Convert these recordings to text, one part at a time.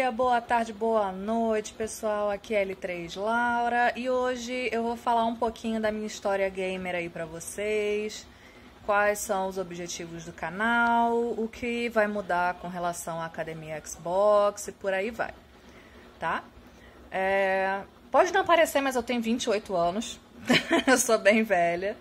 dia, boa tarde, boa noite, pessoal. Aqui é L3 Laura e hoje eu vou falar um pouquinho da minha história gamer aí pra vocês. Quais são os objetivos do canal, o que vai mudar com relação à Academia Xbox e por aí vai, tá? Pode não parecer, mas eu tenho 28 anos, eu sou bem velha.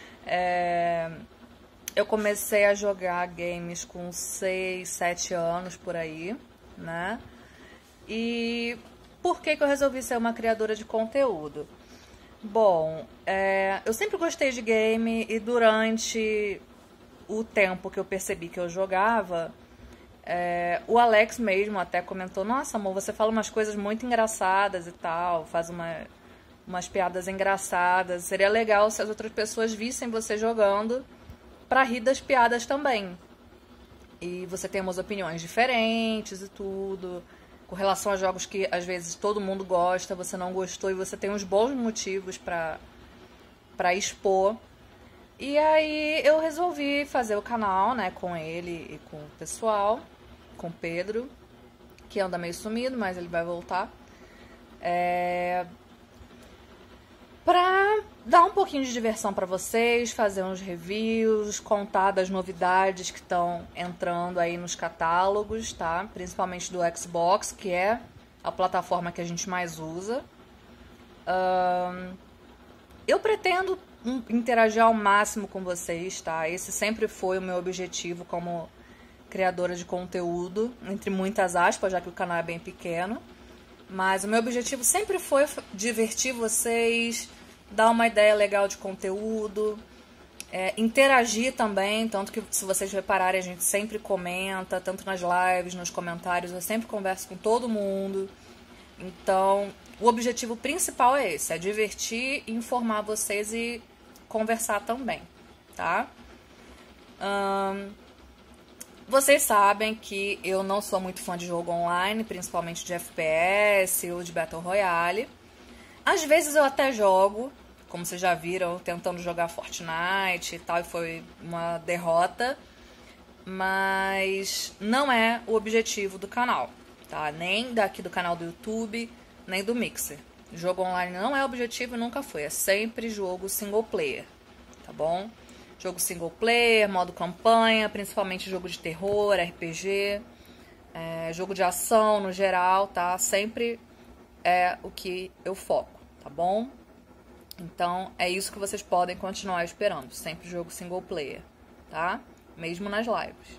Eu comecei a jogar games com 6, 7 anos por aí, né? E por que eu resolvi ser uma criadora de conteúdo? Bom, eu sempre gostei de game e durante o tempo que eu percebi que eu jogava, o Alex mesmo até comentou: nossa, amor, você fala umas coisas muito engraçadas e tal, faz umas piadas engraçadas. Seria legal se as outras pessoas vissem você jogando pra rir das piadas também. E você tem umas opiniões diferentes e tudo, com relação a jogos que às vezes todo mundo gosta, você não gostou e você tem uns bons motivos pra expor. E aí eu resolvi fazer o canal, né, com ele e com o pessoal, com o Pedro, que anda meio sumido, mas ele vai voltar. Pra dar um pouquinho de diversão pra vocês, fazer uns reviews, contar das novidades que estão entrando aí nos catálogos, tá? Principalmente do Xbox, que é a plataforma que a gente mais usa. Eu pretendo interagir ao máximo com vocês, tá? Esse sempre foi o meu objetivo como criadora de conteúdo, entre muitas aspas, já que o canal é bem pequeno. Mas o meu objetivo sempre foi divertir vocês, dar uma ideia legal de conteúdo, interagir também, tanto que se vocês repararem a gente sempre comenta, tanto nas lives, nos comentários, eu sempre converso com todo mundo. Então, o objetivo principal é esse, é divertir, informar vocês e conversar também, tá? Vocês sabem que eu não sou muito fã de jogo online, principalmente de FPS ou de Battle Royale. Às vezes eu até jogo, como vocês já viram, tentando jogar Fortnite e tal, e foi uma derrota. Mas não é o objetivo do canal, tá? Nem daqui do canal do YouTube, nem do Mixer. Jogo online não é objetivo e nunca foi, é sempre jogo single player, tá bom? Jogo single player, modo campanha, principalmente jogo de terror, RPG, jogo de ação no geral, tá? Sempre é o que eu foco, tá bom? Então é isso que vocês podem continuar esperando, sempre jogo single player, tá? Mesmo nas lives.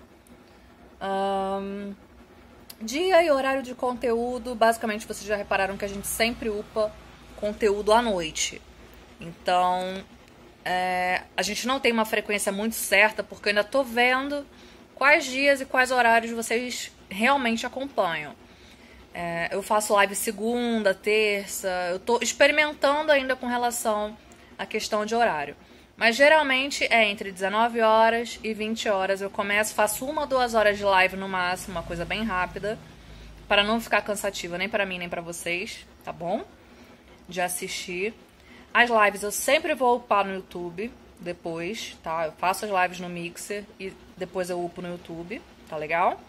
Dia e horário de conteúdo, basicamente vocês já repararam que a gente sempre upa conteúdo à noite. Então a gente não tem uma frequência muito certa, porque eu ainda tô vendo quais dias e quais horários vocês realmente acompanham. Eu faço live segunda, terça, eu tô experimentando ainda com relação à questão de horário. Mas geralmente é entre 19 horas e 20 horas. Eu começo, faço 1 ou 2 horas de live no máximo, uma coisa bem rápida, para não ficar cansativa nem para mim nem para vocês, tá bom? De assistir. As lives eu sempre vou upar no YouTube depois, tá? Eu faço as lives no Mixer e depois eu upo no YouTube, tá legal?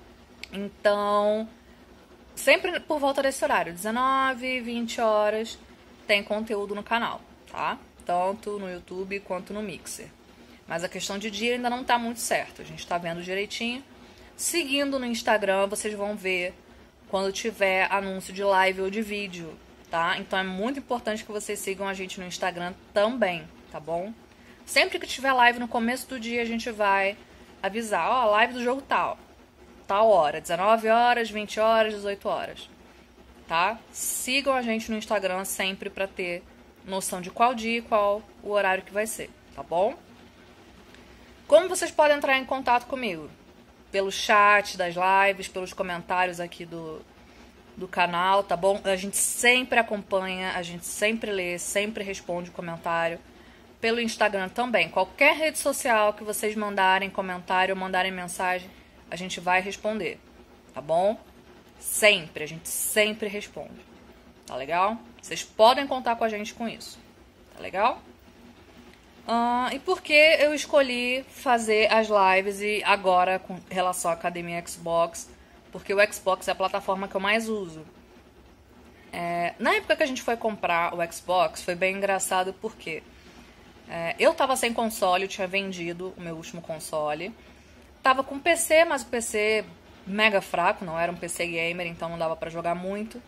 Então, sempre por volta desse horário, 19, 20 horas, tem conteúdo no canal, tá? Tanto no YouTube quanto no Mixer. Mas a questão de dia ainda não tá muito certo, a gente tá vendo direitinho. Seguindo no Instagram, vocês vão ver quando tiver anúncio de live ou de vídeo, tá? Então é muito importante que vocês sigam a gente no Instagram também, tá bom? Sempre que tiver live no começo do dia, a gente vai avisar: ó, live do jogo tal hora, 19 horas, 20 horas, 18 horas, tá? Sigam a gente no Instagram sempre pra ter noção de qual dia e qual o horário que vai ser, tá bom? Como vocês podem entrar em contato comigo? Pelo chat das lives, pelos comentários aqui do canal, tá bom? A gente sempre acompanha, a gente sempre lê, sempre responde o comentário. Pelo Instagram também. Qualquer rede social que vocês mandarem comentário ou mandarem mensagem, a gente vai responder, tá bom? Sempre, a gente sempre responde, tá legal? Vocês podem contar com a gente com isso, tá legal? E por que eu escolhi fazer as lives e agora com relação à Academia Xbox porque o Xbox é a plataforma que eu mais uso. Na época que a gente foi comprar o Xbox, foi bem engraçado porque eu tava sem console, eu tinha vendido o meu último console. Tava com PC, mas o PC mega fraco, não era um PC gamer, então não dava pra jogar muito.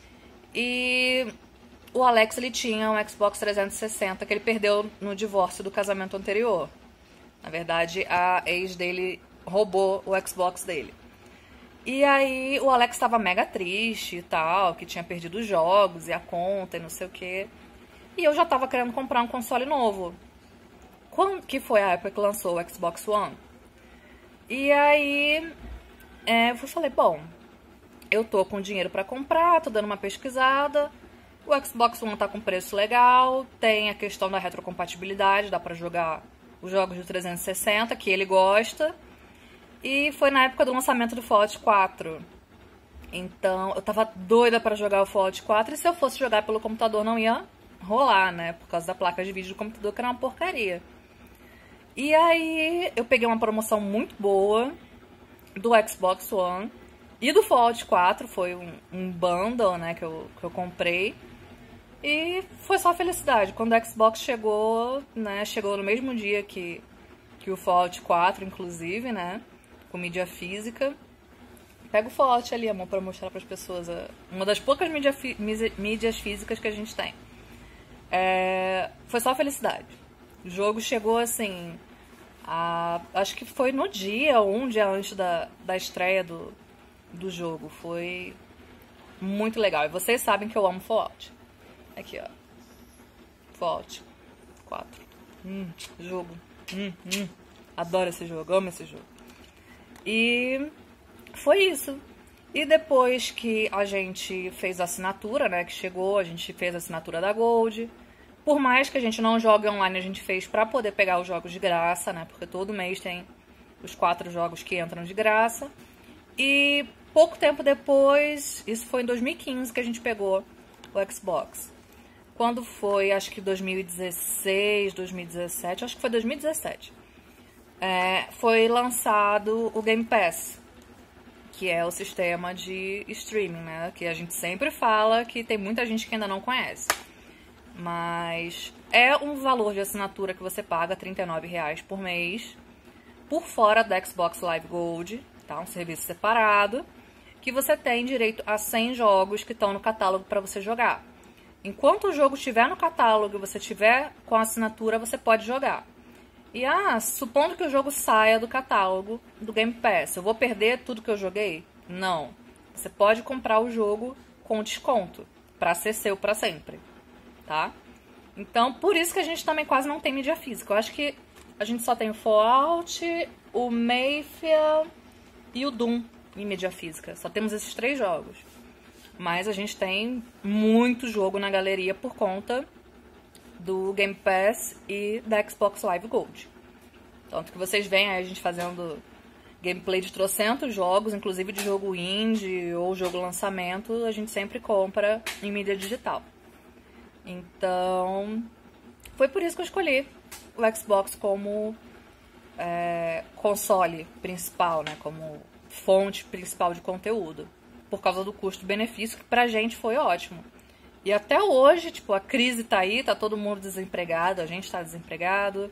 E o Alex, ele tinha um Xbox 360 que ele perdeu no divórcio do casamento anterior. Na verdade, a ex dele roubou o Xbox dele. E aí o Alex estava mega triste e tal, que tinha perdido os jogos e a conta e não sei o quê. E eu já tava querendo comprar um console novo. Que foi a época que lançou o Xbox One. E aí eu falei, bom, eu tô com dinheiro pra comprar, tô dando uma pesquisada. O Xbox One tá com preço legal, tem a questão da retrocompatibilidade, dá pra jogar os jogos do 360, que ele gosta. E foi na época do lançamento do Fallout 4. Então, eu tava doida pra jogar o Fallout 4, e se eu fosse jogar pelo computador não ia rolar, né? Por causa da placa de vídeo do computador, que era uma porcaria. E aí, eu peguei uma promoção muito boa do Xbox One e do Fallout 4, foi um bundle, né, que eu comprei. E foi só felicidade. Quando o Xbox chegou, né, chegou no mesmo dia que o Fallout 4, inclusive, né, com mídia física. Pega o Fallout ali, amor, pra mostrar pras pessoas. Uma das poucas mídias físicas que a gente tem. Foi só felicidade. O jogo chegou, assim, acho que foi no dia, ou um dia antes da estreia do jogo. Foi muito legal. E vocês sabem que eu amo Fallout. Aqui, ó. Fallout 4. Jogo. Adoro esse jogo, amo esse jogo. E foi isso. E depois que a gente fez a assinatura, né, que chegou, a gente fez a assinatura da Gold. Por mais que a gente não jogue online, a gente fez pra poder pegar os jogos de graça, né, porque todo mês tem os 4 jogos que entram de graça. E pouco tempo depois, isso foi em 2015 que a gente pegou o Xbox. Quando foi, acho que 2016, 2017, acho que foi 2017, foi lançado o Game Pass, que é o sistema de streaming, né? Que a gente sempre fala que tem muita gente que ainda não conhece. Mas é um valor de assinatura que você paga, R$39 por mês, por fora da Xbox Live Gold, tá? Um serviço separado, que você tem direito a 100 jogos que estão no catálogo para você jogar. Enquanto o jogo estiver no catálogo e você tiver com a assinatura, você pode jogar. E supondo que o jogo saia do catálogo do Game Pass, eu vou perder tudo que eu joguei? Não. Você pode comprar o jogo com desconto, para ser seu para sempre, tá? Então, por isso que a gente também quase não tem mídia física. Eu acho que a gente só tem o Fallout, o Mafia e o Doom em mídia física. Só temos esses 3 jogos. Mas a gente tem muito jogo na galeria por conta do Game Pass e da Xbox Live Gold. Tanto que vocês veem aí a gente fazendo gameplay de trocentos jogos, inclusive de jogo indie ou jogo lançamento, a gente sempre compra em mídia digital. Então, foi por isso que eu escolhi o Xbox como console principal, né? Como fonte principal de conteúdo. Por causa do custo-benefício, que pra gente foi ótimo. E até hoje, tipo, a crise tá aí, tá todo mundo desempregado, a gente tá desempregado.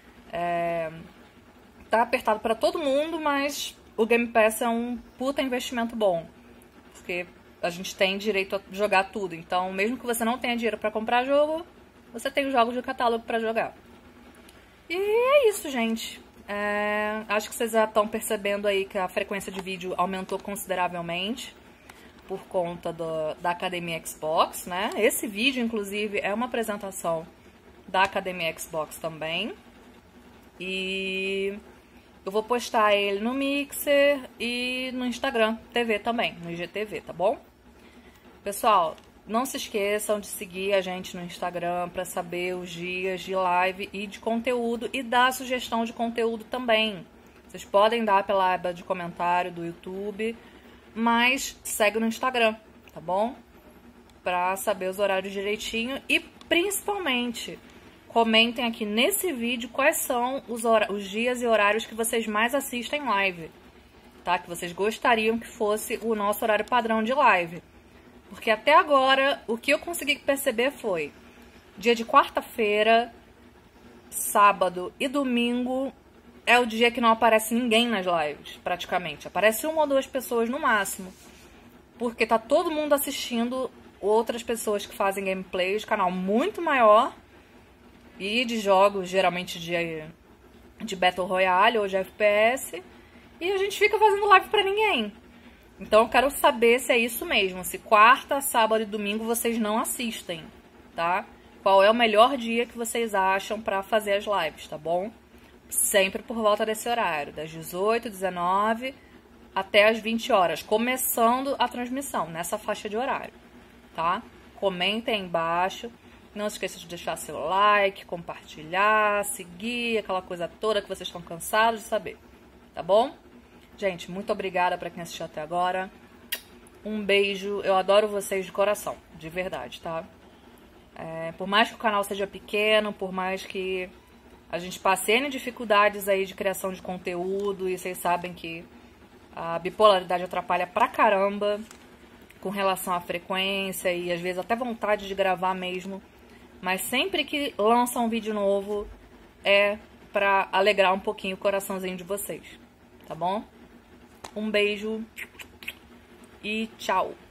Tá apertado pra todo mundo, mas o Game Pass é um puta investimento bom. Porque a gente tem direito a jogar tudo. Então, mesmo que você não tenha dinheiro pra comprar jogo, você tem os jogos de catálogo pra jogar. E é isso, gente. Acho que vocês já estão percebendo aí que a frequência de vídeo aumentou consideravelmente por conta da Academia Xbox, né? Esse vídeo, inclusive, é uma apresentação da Academia Xbox também. E eu vou postar ele no Mixer e no Instagram TV também, no IGTV, tá bom? Pessoal, não se esqueçam de seguir a gente no Instagram para saber os dias de live e de conteúdo e dar sugestão de conteúdo também. Vocês podem dar pela aba de comentário do YouTube, mas segue no Instagram, tá bom? Pra saber os horários direitinho e, principalmente, comentem aqui nesse vídeo quais são os dias e horários que vocês mais assistem live. tá? Que vocês gostariam que fosse o nosso horário padrão de live. Porque até agora, o que eu consegui perceber foi dia de quarta-feira, sábado e domingo é o dia que não aparece ninguém nas lives, praticamente. Aparece uma ou duas pessoas no máximo. Porque tá todo mundo assistindo outras pessoas que fazem gameplays, canal muito maior e de jogos, geralmente de Battle Royale ou de FPS, e a gente fica fazendo live pra ninguém. Então eu quero saber se é isso mesmo, se quarta, sábado e domingo vocês não assistem, tá? Qual é o melhor dia que vocês acham pra fazer as lives, tá bom? Sempre por volta desse horário, das 18, 19 até as 20 horas, começando a transmissão, nessa faixa de horário, tá? Comentem aí embaixo. Não se esqueça de deixar seu like, compartilhar, seguir, aquela coisa toda que vocês estão cansados de saber, tá bom? Gente, muito obrigada pra quem assistiu até agora. Um beijo, eu adoro vocês de coração, de verdade, tá? Por mais que o canal seja pequeno, por mais que a gente passe N dificuldades aí de criação de conteúdo, e vocês sabem que a bipolaridade atrapalha pra caramba com relação à frequência e às vezes até vontade de gravar mesmo. Mas sempre que lança um vídeo novo é pra alegrar um pouquinho o coraçãozinho de vocês, tá bom? Um beijo e tchau!